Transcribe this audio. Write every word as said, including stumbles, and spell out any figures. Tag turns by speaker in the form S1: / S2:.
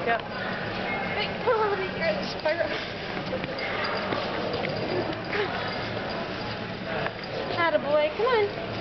S1: Yep. Hey, oh, there's Spyro. Attaboy, come on.